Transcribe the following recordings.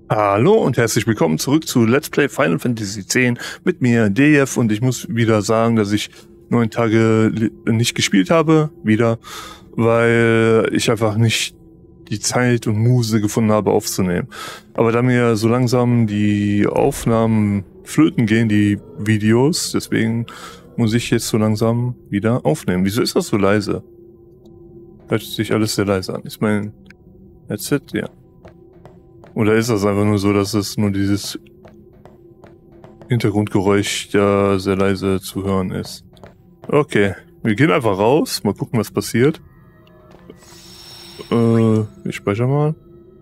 Hallo und herzlich willkommen zurück zu Let's Play Final Fantasy X mit mir, Dejev, und ich muss wieder sagen, dass ich 9 Tage nicht gespielt habe, weil ich einfach nicht die Zeit und Muse gefunden habe aufzunehmen. Aber da mir so langsam die Aufnahmen flöten gehen, die Videos, deswegen muss ich jetzt so langsam wieder aufnehmen. Wieso ist das so leise? Hört sich alles sehr leise an. Ist mein Headset? Ja. Oder ist das einfach nur so, dass es nur dieses Hintergrundgeräusch ja sehr leise zu hören ist? Okay, wir gehen einfach raus, mal gucken, was passiert. Ich speichere mal.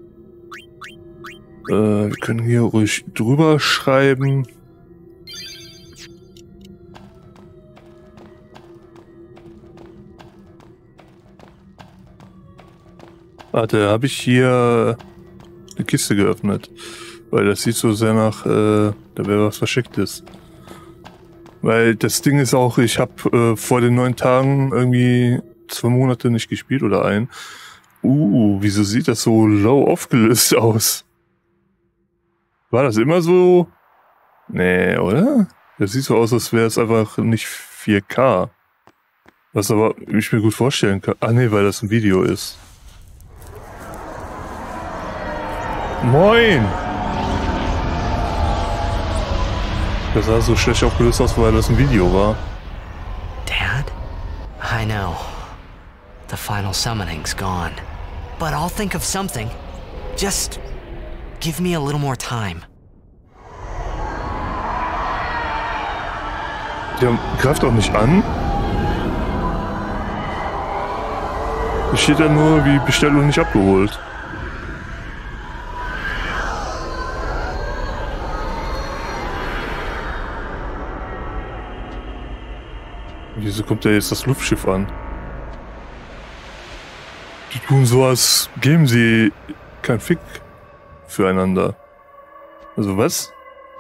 Wir können hier ruhig drüber schreiben. Warte, habe ich hier eine Kiste geöffnet? Weil das sieht so sehr nach, da wäre was Verstecktes. Weil das Ding ist auch, ich habe vor den 9 Tagen irgendwie 2 Monate nicht gespielt oder ein. Wieso sieht das so low aufgelöst aus? War das immer so? Nee, oder? Das sieht so aus, als wäre es einfach nicht 4K. Was aber ich mir gut vorstellen kann. Ah nee, weil das ein Video ist. Moin! Das sah so schlecht aufgelöst aus, weil das ein Video war. Dad? I know. The final summoning's gone. But I'll think of something. Just give me a little more time. Der greift auch nicht an. Da steht ja nur, wie Bestellung nicht abgeholt. Wieso kommt da jetzt das Luftschiff an? Die tun so, als geben sie kein Fick füreinander. Also was?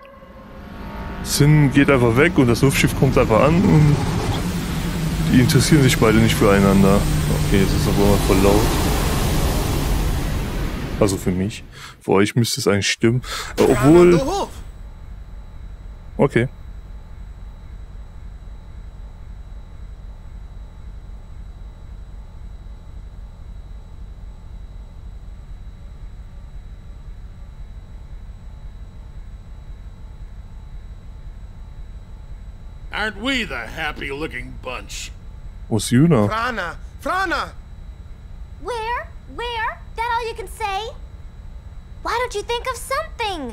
Sin geht einfach weg und das Luftschiff kommt einfach an und die interessieren sich beide nicht füreinander. Okay, jetzt ist aber mal voll laut. Also für mich. Für euch müsste es eigentlich stimmen. Obwohl... Okay. Aren't we the happy-looking bunch? Wo ist Yuna? Frana! Frana! Where? Where? That all you can say? Why don't you think of something?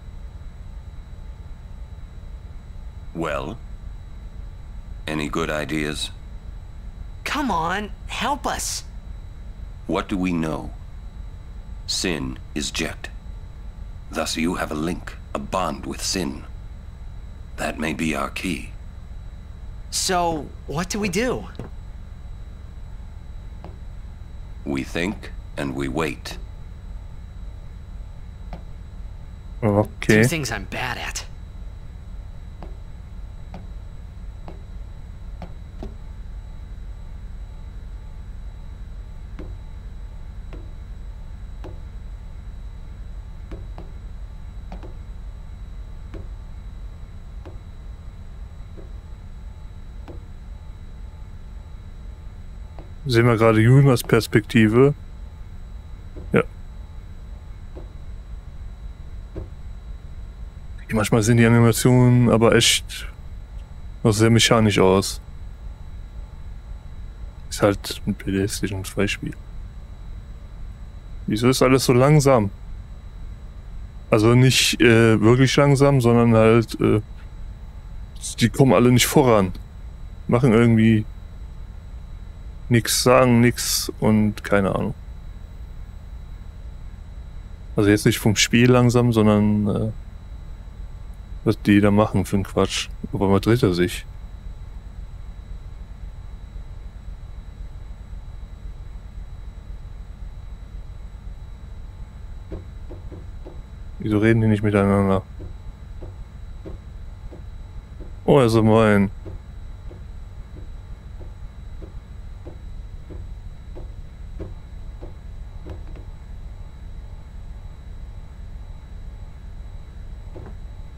Well, any good ideas? Come on, help us. What do we know? Sin is Jet. Thus you have a link, a bond with Sin. That may be our key. So, what do we do? We think and we wait. Okay. 2 things I'm bad at. Sehen wir gerade Yunas Perspektive. Ja. Manchmal sehen die Animationen aber echt noch sehr mechanisch aus. Ist halt ein PlayStation 2 Spiel. Wieso ist alles so langsam? Also nicht wirklich langsam, sondern halt die kommen alle nicht voran. Machen irgendwie nix, sagen nix und keine Ahnung. Also jetzt nicht vom Spiel langsam, sondern was die da machen für einen Quatsch. Aber mal dreht er sich. Wieso reden die nicht miteinander? Oh, also mein.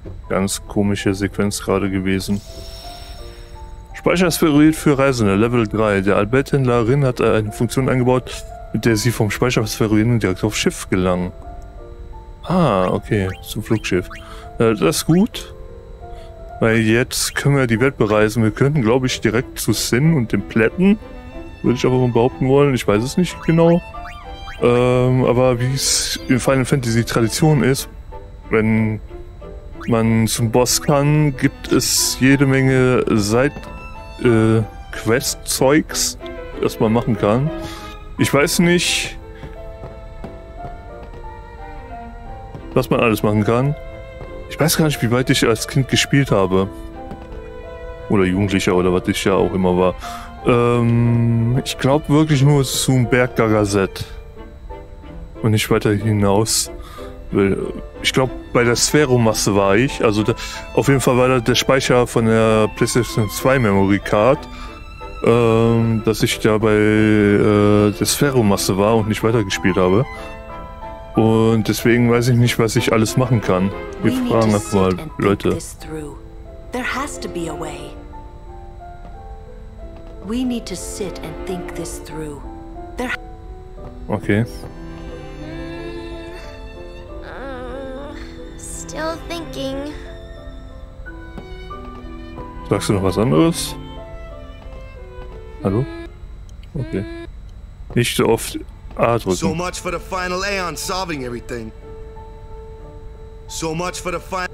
Ganz komische Sequenz gerade gewesen. Speicherasteroid für Reisende, Level 3. Der Albert-Händlerin hat eine Funktion eingebaut, mit der sie vom Speicherasteroiden direkt aufs Schiff gelangen. Ah, okay, zum Flugschiff. Das ist gut. Weil jetzt können wir die Welt bereisen. Wir könnten, glaube ich, direkt zu Sin und dem Plätten. Würde ich aber mal behaupten wollen. Ich weiß es nicht genau. Aber wie es in Final Fantasy Tradition ist, wenn man zum Boss kann, gibt es jede Menge Quest-Zeugs, das man machen kann. Ich weiß nicht, was man alles machen kann. Ich weiß gar nicht, wie weit ich als Kind gespielt habe. Oder Jugendlicher oder was ich ja auch immer war. Ich glaube wirklich nur zum Berg Gagazet. Und nicht weiter hinaus. Ich glaube, bei der Sphäromasse war ich. Also auf jeden Fall war das der Speicher von der PlayStation 2 Memory Card. Dass ich da bei der Sphäromasse war und nicht weitergespielt habe. Und deswegen weiß ich nicht, was ich alles machen kann. Wir fragen einfach mal Leute. There has to be a way. We need to sit and think this through. Okay. Still thinking. Sagst du noch was anderes? Hallo? Okay. Nicht so oft A drücken. So much for the final Aeon solving everything. So much for the final.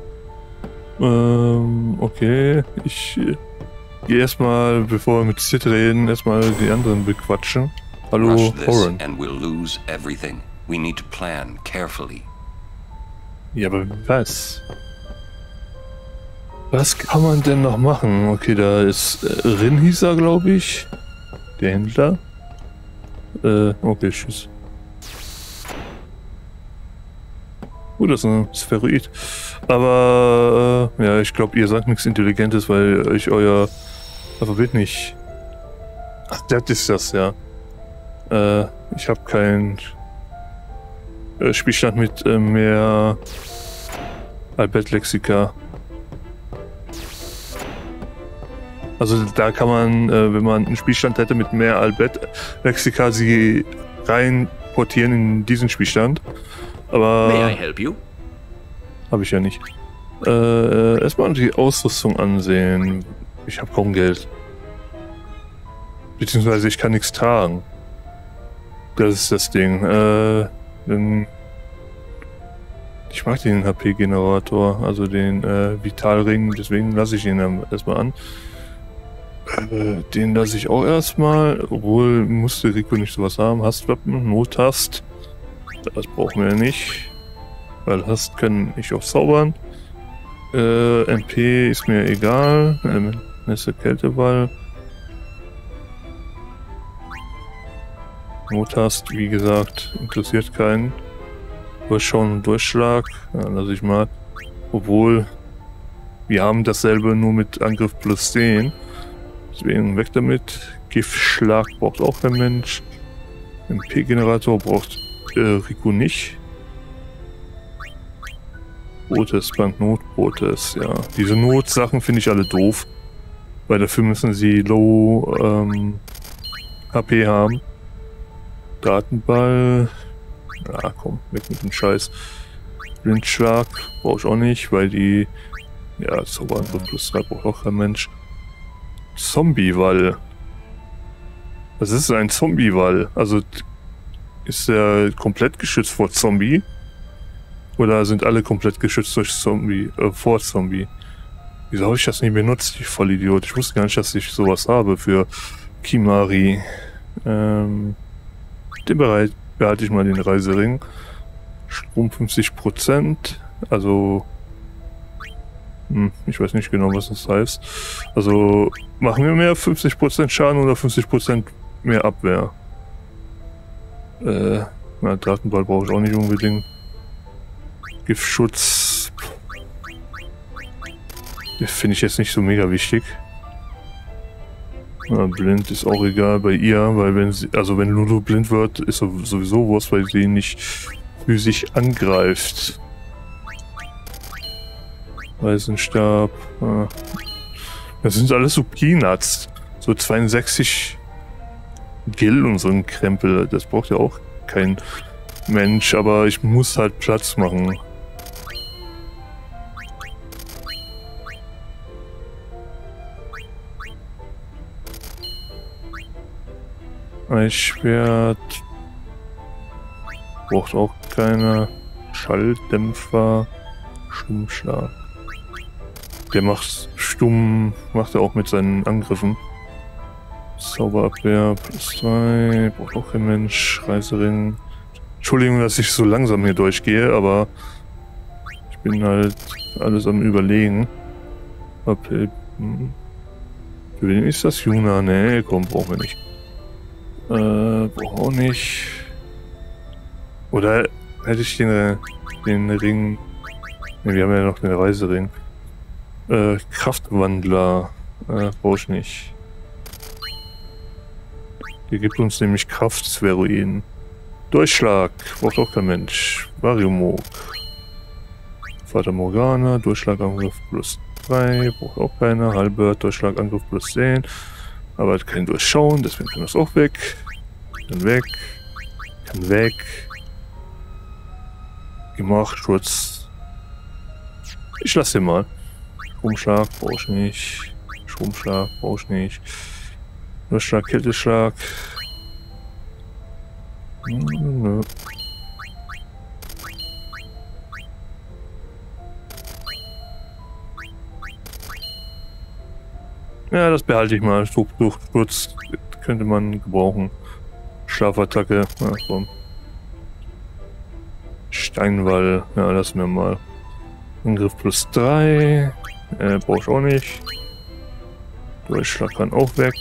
Okay. Ich gehe erstmal, bevor wir mit Sid reden, erstmal die anderen bequatschen. Hallo, Horan. And we'll lose everything. We need to plan carefully. Ja, aber was? Was kann man denn noch machen? Okay, da ist Rin hieß er, glaube ich. Der Händler. Okay, tschüss. Das ist ein Spheroid. Aber, ja, ich glaube, ihr sagt nichts Intelligentes, weil ich euer Alphabet nicht... Ach, das ist das, ja. Ich habe keinen Spielstand mit mehr Albert-Lexika. Also da kann man, wenn man einen Spielstand hätte mit mehr Albert-Lexika, sie rein portieren in diesen Spielstand. Aber May I help you? habe ich ja nicht. Erstmal die Ausrüstung ansehen. Ich habe kaum Geld. Beziehungsweise ich kann nichts tragen. Das ist das Ding. Ich mag den HP-Generator, also den Vitalring, deswegen lasse ich ihn dann erstmal an. Den lasse ich auch erstmal, obwohl musste Rico nicht sowas haben. Hastwappen, Nothast. Das brauchen wir nicht. Weil Hast kann ich auch zaubern. MP ist mir egal. Nächste Kälteball. Nothast, wie gesagt, interessiert keinen. Durchschauen und Durchschlag. Ja, lasse ich mal. Obwohl, wir haben dasselbe nur mit Angriff plus 10. Deswegen weg damit. Giftschlag braucht auch der Mensch. MP-Generator braucht Rico nicht. Protest, Banknot, Protest, ja. Diese Notsachen finde ich alle doof. Weil dafür müssen sie Low HP haben. Datenball. Ja, komm, weg mit dem Scheiß. Blindschlag brauche ich auch nicht, weil die... Ja, Zauberangriff plus 3 braucht auch kein Mensch. Zombiewall. Was ist ein Zombiewall? Also ist der komplett geschützt vor Zombie? Oder sind alle komplett geschützt durch Zombie, vor Zombie? Wieso habe ich das nicht benutzt, ich Vollidiot? Ich wusste gar nicht, dass ich sowas habe für Kimari. Den behalte ich mal den Reisering. Strom 50%. Also... ich weiß nicht genau, was das heißt. Also machen wir mehr 50% Schaden oder 50% mehr Abwehr? Na, Datenball brauche ich auch nicht unbedingt. Giftschutz finde ich jetzt nicht so mega wichtig. Na, blind ist auch egal bei ihr, weil wenn Lulu blind wird, ist sowieso was, weil sie nicht physisch angreift. Eisenstab. Das sind alles so Peanuts. So 62 Gil und so ein Krempel. Das braucht ja auch kein Mensch, aber ich muss halt Platz machen. Eisschwert. Braucht auch keiner. Schalldämpfer. Stummschlag. Der macht stumm, macht er auch mit seinen Angriffen. Zauberabwehr +2. Braucht auch kein Mensch. Reisering. Entschuldigung, dass ich so langsam hier durchgehe, aber ich bin halt alles am Überlegen. Für wen ist das Juna? Nee, komm, brauchen wir nicht. Brauchen auch nicht. Oder hätte ich den Ring. Ne, wir haben ja noch den Reisering. Kraftwandler. Brauche ich nicht. Der gibt uns nämlich Kraftsphäroiden. Durchschlag. Braucht auch kein Mensch. Variomog. Fata Morgana. Durchschlagangriff +3. Braucht auch keiner. Halbert. Durchschlagangriff +10. Aber hat kein Durchschauen. Deswegen kann das auch weg. Kann weg. Kann weg. Gemacht. Schutz. Ich lasse den mal. Stromschlag. Brauche ich nicht. Stromschlag. Brauche ich nicht. Durchschlag. Kälteschlag. Nö. Ja, das behalte ich mal. Sturz könnte man gebrauchen. Schlafattacke. Ja, komm. Steinwall. Ja, lassen wir mal. Angriff +3. Brauche ich auch nicht. Durchschlag kann auch weg.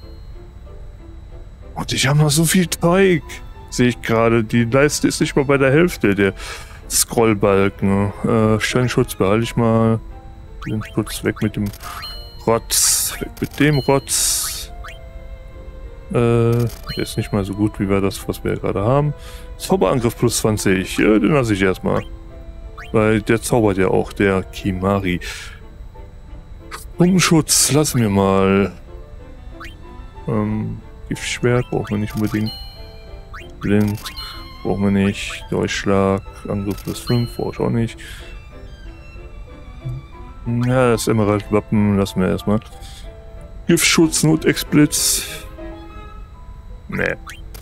Und ich habe noch so viel Teig. Sehe ich gerade. Die Leiste ist nicht mal bei der Hälfte der Scrollbalken. Steinschutz behalte ich mal. Den Schutz weg mit dem Rotz. Weg mit dem Rotz. Der ist nicht mal so gut wie das, was wir gerade haben. Zauberangriff +20. Den lasse ich erstmal. Weil der zaubert ja auch, der Kimari. Sturmschutz lassen wir mal. Giftschwert brauchen wir nicht unbedingt. Blind brauchen wir nicht. Durchschlag, Angriff +5 brauche ich auch nicht. Ja, das Emerald-Wappen lassen wir erstmal. Giftschutz, Notexblitz. Ne.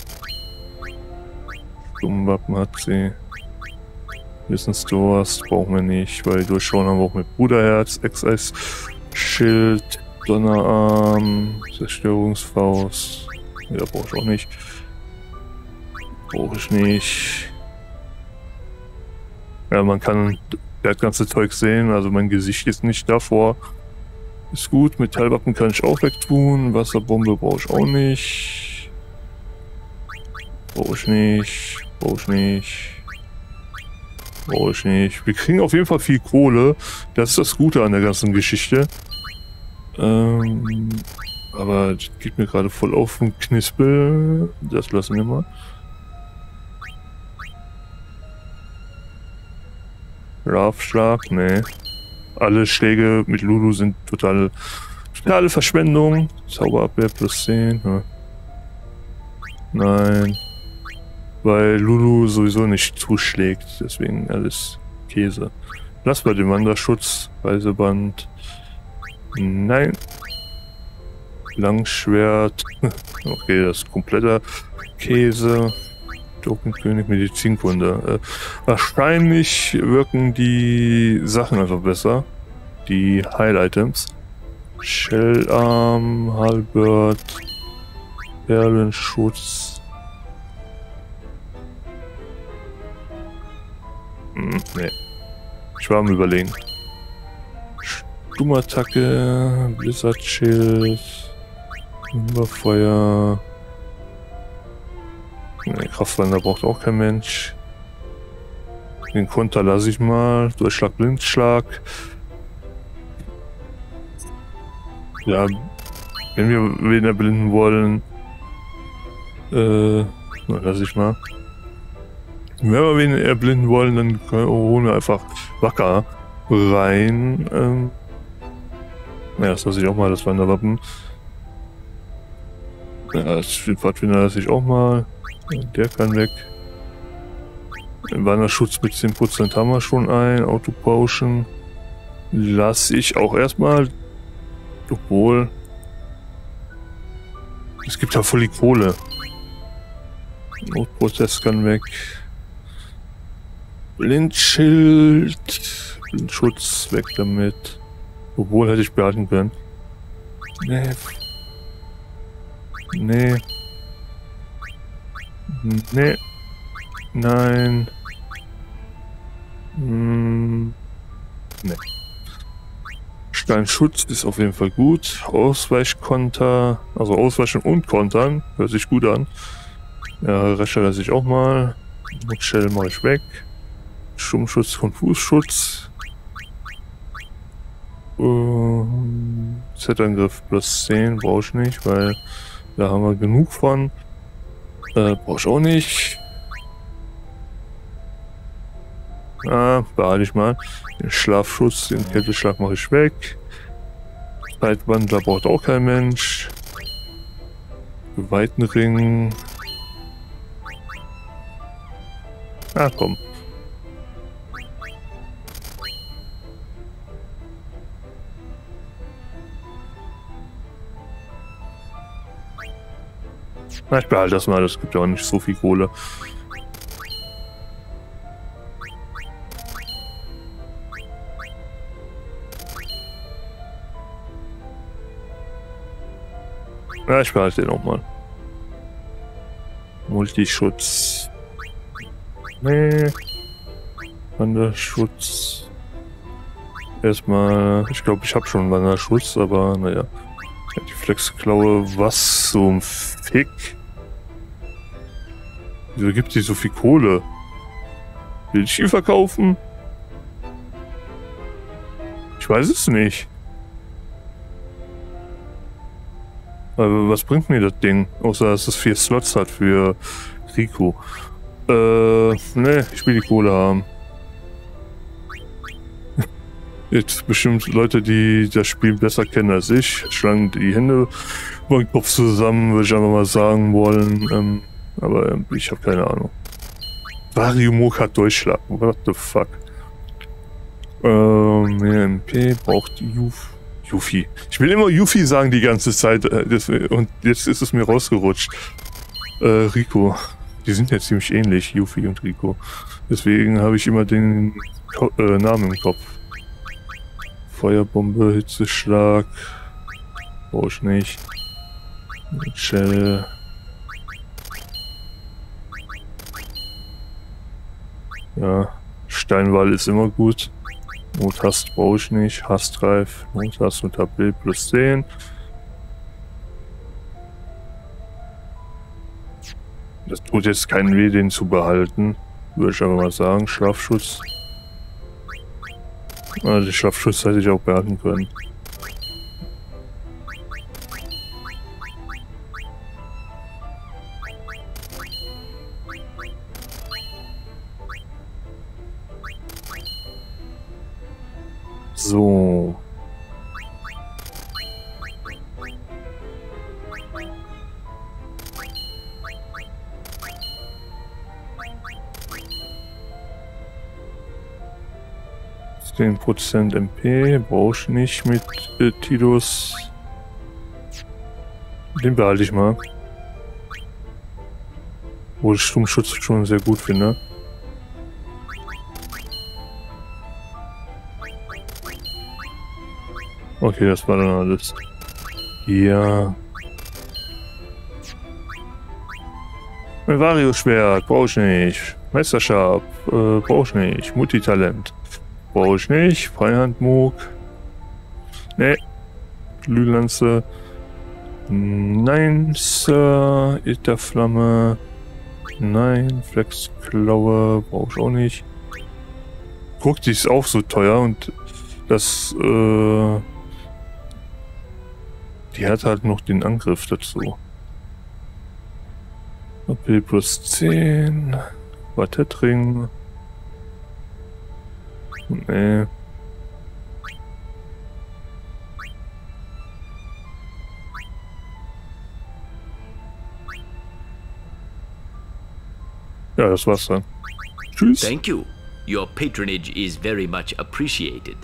Sturmwappen hat sie. Wissensdurst brauchen wir nicht, weil Durchschauen haben wir auch mit Bruderherz, Ex-Eis-Schild, Donnerarm, Zerstörungsfaust. Ja, brauche ich auch nicht. Brauche ich nicht. Ja, man kann das ganze Zeug sehen, also mein Gesicht ist nicht davor. Ist gut, Metallwappen kann ich auch wegtun, Wasserbombe brauche ich auch nicht. Brauche ich nicht. Brauche ich nicht. Brauche ich nicht. Wir kriegen auf jeden Fall viel Kohle. Das ist das Gute an der ganzen Geschichte. Aber das geht mir gerade voll auf den Knispel. Das lassen wir mal. Strafschlag, ne. Alle Schläge mit Lulu sind totale Verschwendung. Zauberabwehr +10. Ja. Nein. Weil Lulu sowieso nicht zuschlägt. Deswegen alles Käse. Lass bei dem Wanderschutz. Reiseband. Nein. Langschwert. Okay, das ist kompletter Käse. Tokenkönig, Medizinkunde. Wahrscheinlich wirken die Sachen einfach besser. Die Heil-Items. Shellarm, Halbert, Perlenschutz. Nee. Ich war am Überlegen. Stummattacke, Blizzard-Schild, Überfeuer. Nee, Kraftwander braucht auch kein Mensch. Den Konter lasse ich mal. Durchschlag, Blindschlag. Ja, wenn wir wen erblinden wollen, lasse ich mal. Wenn wir wen erblinden wollen, dann holen wir einfach Wacker. rein. Ja, das lasse ich auch mal, das Wanderwappen. Ja, das Pfadfinder lasse ich auch mal. Der kann weg. Den Wanderschutz mit 10% haben wir schon ein. Autopauschen lasse ich auch erstmal. Obwohl. Es gibt ja voll die Kohle. Notprozess kann weg. Blindschild. Blindschutz weg damit. Obwohl hätte ich behalten können. Nee. Nee. Nee. Nein. Nee. Steinschutz ist auf jeden Fall gut. Ausweichkonter. Also Ausweichen und Kontern. Hört sich gut an. Ja, Rescher lasse ich auch mal. Notshell mache ich weg. Sturmschutz und Fußschutz. Z-Angriff plus 10 brauche ich nicht, weil da haben wir genug von. Brauche ich auch nicht. Behalte ich mal. Den Schlafschutz, den Kälteschlag mache ich weg. Zeitwandler braucht auch kein Mensch. Weitenring. Komm. Ich behalte das mal, das gibt ja auch nicht so viel Kohle. Ich behalte den auch mal. Multischutz. Nee. Wanderschutz. Erstmal, ich glaube, ich habe schon Wanderschutz, aber naja. Die Flexklaue, was zum Fick? Wieso gibt sie so viel Kohle? Will ich die verkaufen? Ich weiß es nicht. Aber was bringt mir das Ding? Außer dass es 4 Slots hat für Rico. Ne, ich will die Kohle haben. Jetzt bestimmt Leute, die das Spiel besser kennen als ich, schlagen die Hände über den Kopf zusammen, würde ich einfach mal sagen wollen. Aber ich habe keine Ahnung. Variumok hat Durchschlag. What the fuck? Mehr MP braucht Yuffie. Ich will immer Yuffie sagen die ganze Zeit. Und jetzt ist es mir rausgerutscht. Rico. Die sind ja ziemlich ähnlich, Yuffie und Rico. Deswegen habe ich immer den Namen im Kopf. Feuerbombe, Hitzeschlag. Brauche ich nicht. Shell. Ja, Steinwall ist immer gut. Nothast brauche ich nicht. Hastreif, Nothast und Tabell plus 10. Das tut jetzt keinen weh, den zu behalten. Würde ich aber mal sagen. Schlafschutz. Den Schlafschutz hätte ich auch behalten können. So. %, MP brauche ich nicht mit Tidus. Den behalte ich mal. Wo ich Sturmschutz schon sehr gut finde. Okay, das war dann alles. Ja. Ein Vario-Schwert brauche ich nicht. Meisterstab brauche ich nicht. Multitalent brauche ich nicht. Freihandmog. Ne. Glühlanze. Nein, Sir. Ätherflamme. Nein. Flexklaue brauche ich auch nicht. Guck, die ist auch so teuer und das, die hat halt noch den Angriff dazu. AP plus 10. Quartettring. Nee. das war's dann. Tschüss. Thank you. Your patronage is very much appreciated.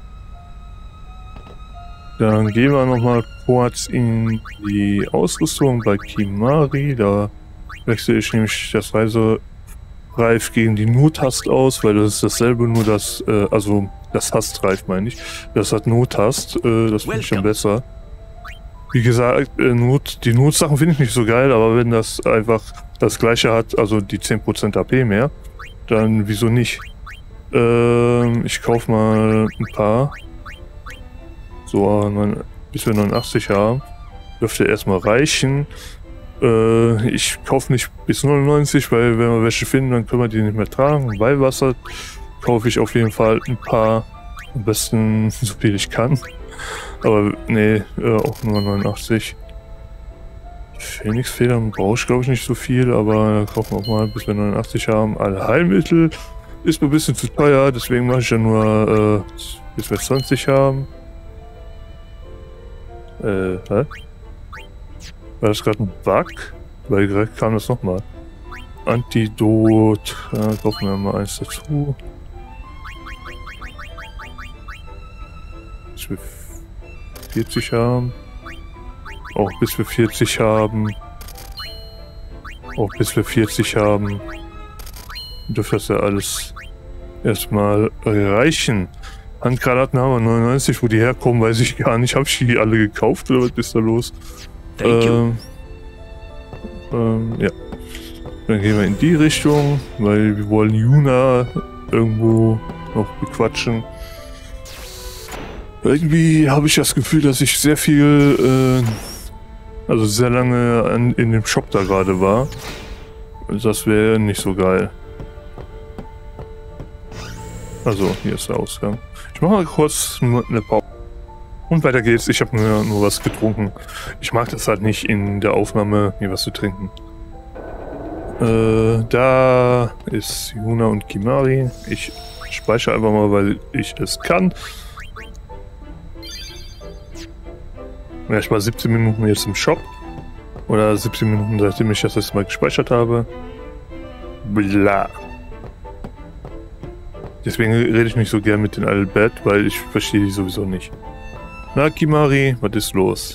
Dann gehen wir nochmal kurz in die Ausrüstung bei Kimahri. Da wechsle ich nämlich das Reisereif gegen die Not-Tast aus, weil das ist dasselbe, nur das, also das Tastreif meine ich. Das hat Not-Tast, das finde ich schon besser. Wie gesagt, die Notsachen finde ich nicht so geil, aber wenn das einfach das gleiche hat, also die 10% AP mehr, dann wieso nicht? Ich kaufe mal ein paar. So, bis wir 89 haben. Dürfte erstmal reichen. Ich kaufe nicht bis 99, weil wenn wir welche finden, dann können wir die nicht mehr tragen. Weihwasser kaufe ich auf jeden Fall ein paar. Am besten so viel ich kann. Aber nee, auch nur 89. Phoenix-Federn brauche ich glaube ich nicht so viel, aber kaufen wir auch mal, bis wir 89 haben. Alle Heilmittel ist mir ein bisschen zu teuer, deswegen mache ich ja nur bis wir 20 haben. Hä? War das gerade ein Bug? Weil gerade kam das nochmal. Antidot. Kaufen wir mal eins dazu. Bis wir 40 haben. Auch bis wir 40 haben. Auch bis wir 40 haben. Dürfte das ja alles erstmal reichen. Handgranaten haben wir 99, wo die herkommen, weiß ich gar nicht. Habe ich die alle gekauft oder was ist da los? Ja. Dann gehen wir in die Richtung, weil wir wollen Yuna irgendwo noch bequatschen. Irgendwie habe ich das Gefühl, dass ich sehr viel, also sehr lange in dem Shop da gerade war. Das wäre nicht so geil. Also, hier ist der Ausgang. Ich mache mal kurz eine Pause. Und weiter geht's. Ich habe nur was getrunken. Ich mag das halt nicht in der Aufnahme, mir was zu trinken. Da ist Yuna und Kimahri. Ich speichere einfach mal, weil ich es kann. Ja, ich war 17 Minuten jetzt im Shop. Oder 17 Minuten, seitdem ich das letzte Mal gespeichert habe. Bla. Deswegen rede ich nicht so gern mit den Albert, weil ich verstehe die sowieso nicht. Na, Kimahri, was ist los?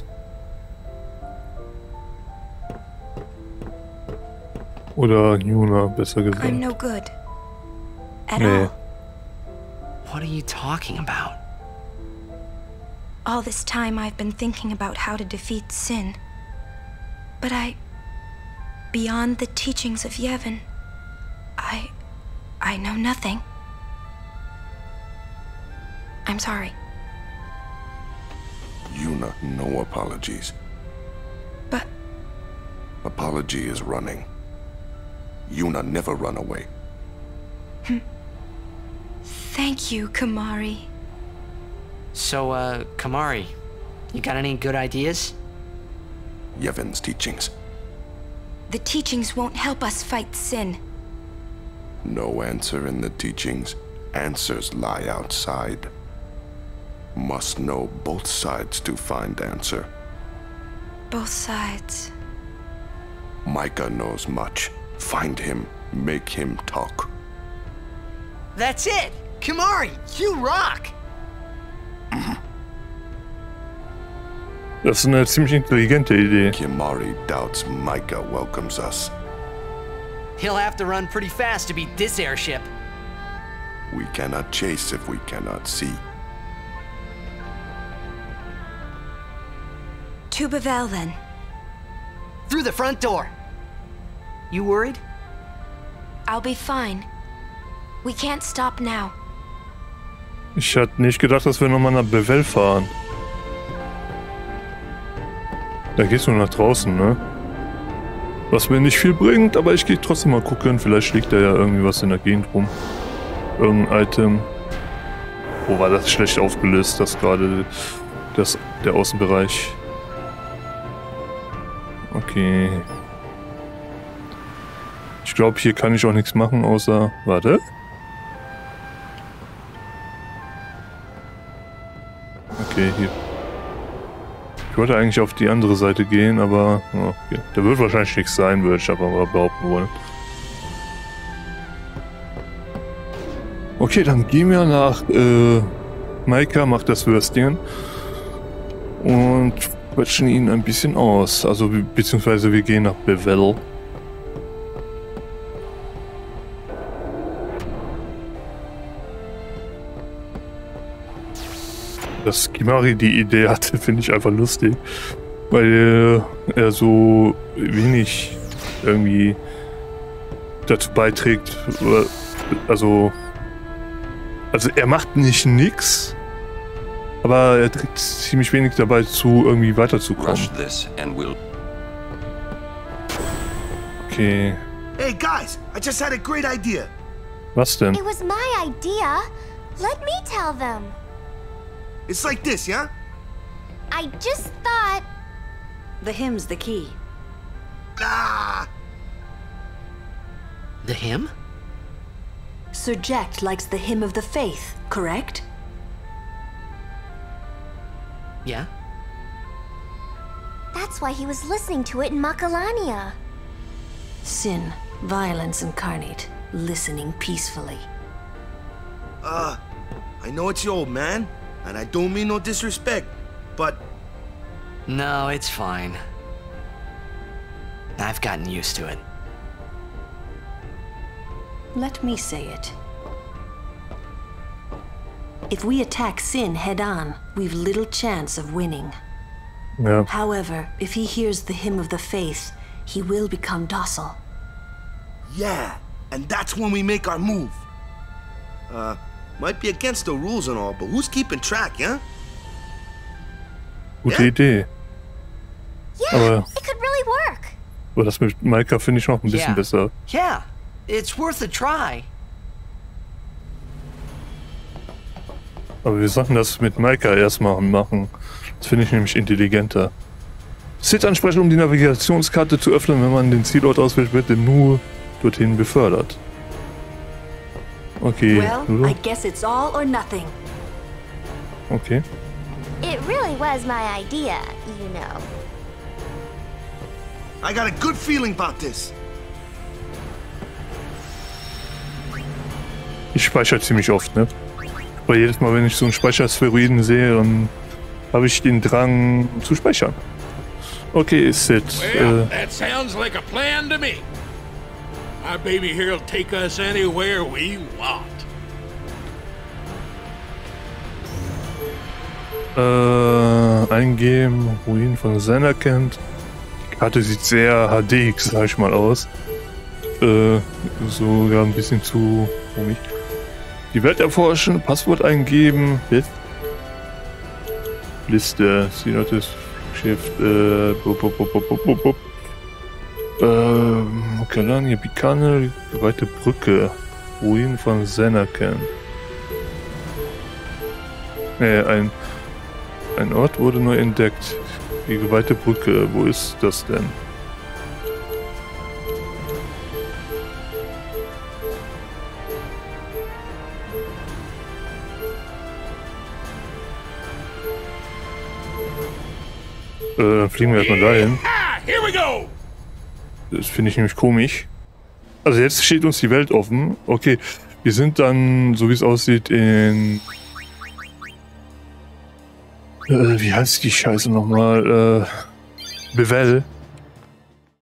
Oder Yuna, besser gesagt. I'm no good. At Nee. all. What are you talking about? All this time I've been thinking about how to defeat sin. But beyond the teachings of Yevon, I know nothing. I'm sorry. Yuna, no apologies. But Apology is running. Yuna, never run away. thank you, Kimahri. So, Kimahri, you got any good ideas? Yevon's teachings. The teachings won't help us fight sin. No answer in the teachings. Answers lie outside. Must know both sides to find answer. Both sides. Micah knows much. Find him. Make him talk. That's it! Kimahri, you rock! Das ist eine ziemlich intelligente Idee. Kimahri doubts Micah welcomes us. He'll have to run pretty fast to beat this airship. We cannot chase if we cannot see. To Bavel, then. Through the front door. You worried? I'll be fine. We can't stop now. Ich hatte nicht gedacht, dass wir nochmal nach Bavel fahren. Da geht's nur nach draußen, ne? Was mir nicht viel bringt, aber ich gehe trotzdem mal gucken. Vielleicht liegt da ja irgendwie was in der Gegend rum. Irgendein Item. Oh, war das schlecht aufgelöst, das gerade der Außenbereich. Okay. Ich glaube, hier kann ich auch nichts machen, außer... Warte. Okay, hier. Ich wollte eigentlich auf die andere Seite gehen, aber... Okay. Da wird wahrscheinlich nichts sein, würde ich aber mal behaupten wollen. Okay, dann gehen wir nach Maika, macht das Würstchen und quatschen ihn ein bisschen aus. Also beziehungsweise wir gehen nach Bevelle. Dass Kimahri die Idee hatte, finde ich einfach lustig, weil er so wenig irgendwie dazu beiträgt. Also er macht nicht nix, aber er trägt ziemlich wenig dabei zu, irgendwie weiterzukommen. Okay. Hey guys, I just had a great idea. Was denn? It was my idea. Let me tell them. It's like this, yeah? I just thought... The hymn's the key. Ah! The hymn? Sir Jecht likes the hymn of the faith, correct? Yeah? That's why he was listening to it in Macalania. Sin, violence incarnate, listening peacefully. I know it's your old man, and I don't mean no disrespect, but... No, it's fine. I've gotten used to it. Let me say it. If we attack Sin head-on, we've little chance of winning. Yeah. However, if he hears the hymn of the faith, he will become docile. Yeah, and that's when we make our move. Might be against the rules and all, but who's keeping track, yeah? Gute Idee. Yeah, it could really work. Aber das mit Maika finde ich noch ein bisschen besser. Yeah, it's worth a try. Aber wir sollten das mit Maika erstmal machen. Das finde ich nämlich intelligenter. Sid ansprechen, um die Navigationskarte zu öffnen. Wenn man den Zielort auswählt, wird er nur dorthin befördert. Okay. Well, I guess it's all or nothing. Okay. It really was my idea, you know. I got a good feeling about this. Ich speichere ziemlich oft, ne? Weil jedes Mal, wenn ich so einen Speichersphäroiden sehe, dann habe ich den Drang zu speichern. Okay, Sid. Well, that sounds like a plan to me. My baby here'll take us anywhere we want. Eingeben, Ruinen von Zanarkand. Die Karte sieht sehr HD, sag ich mal, aus. Sogar ein bisschen zu komisch. Die Welt erforschen, Passwort eingeben, Liste, Sinates Shift, Kalania Bikane, geweihte Brücke, Ruinen von Zanarkand. Ein Ort wurde neu entdeckt. Die geweihte Brücke, wo ist das denn? Dann fliegen wir erstmal dahin. Das finde ich nämlich komisch. Also jetzt steht uns die Welt offen. Okay, wir sind dann, so wie es aussieht, in... wie heißt die Scheiße nochmal? Bevelle.